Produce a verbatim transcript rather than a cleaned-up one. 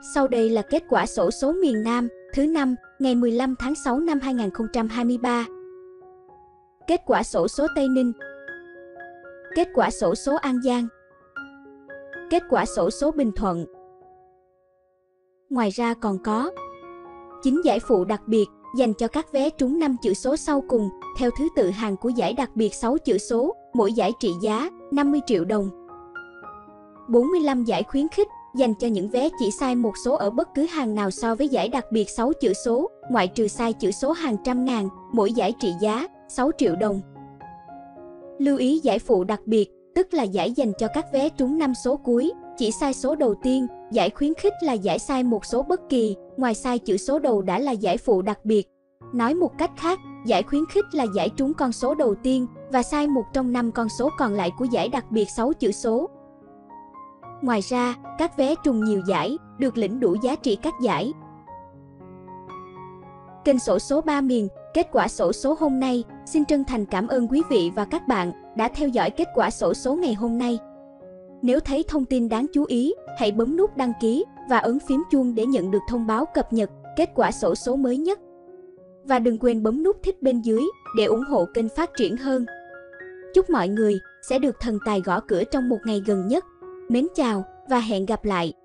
Sau đây là kết quả xổ số miền Nam thứ năm ngày mười lăm tháng sáu năm hai nghìn không trăm hai mươi ba. Kết quả xổ số Tây Ninh. Kết quả xổ số An Giang. Kết quả xổ số Bình Thuận. Ngoài ra còn có chín giải phụ đặc biệt dành cho các vé trúng năm chữ số sau cùng theo thứ tự hàng của giải đặc biệt sáu chữ số, mỗi giải trị giá năm mươi triệu đồng. bốn mươi lăm giải khuyến khích dành cho những vé chỉ sai một số ở bất cứ hàng nào so với giải đặc biệt sáu chữ số, ngoại trừ sai chữ số hàng trăm ngàn, mỗi giải trị giá sáu triệu đồng. Lưu ý giải phụ đặc biệt, tức là giải dành cho các vé trúng năm số cuối, chỉ sai số đầu tiên. Giải khuyến khích là giải sai một số bất kỳ, ngoài sai chữ số đầu đã là giải phụ đặc biệt. Nói một cách khác, giải khuyến khích là giải trúng con số đầu tiên và sai một trong năm con số còn lại của giải đặc biệt sáu chữ số. Ngoài ra, các vé trùng nhiều giải được lĩnh đủ giá trị các giải. Kênh xổ số ba miền, kết quả xổ số hôm nay. Xin chân thành cảm ơn quý vị và các bạn đã theo dõi kết quả xổ số ngày hôm nay. Nếu thấy thông tin đáng chú ý, hãy bấm nút đăng ký và ấn phím chuông để nhận được thông báo cập nhật kết quả xổ số mới nhất. Và đừng quên bấm nút thích bên dưới để ủng hộ kênh phát triển hơn. Chúc mọi người sẽ được thần tài gõ cửa trong một ngày gần nhất. Mến chào và hẹn gặp lại!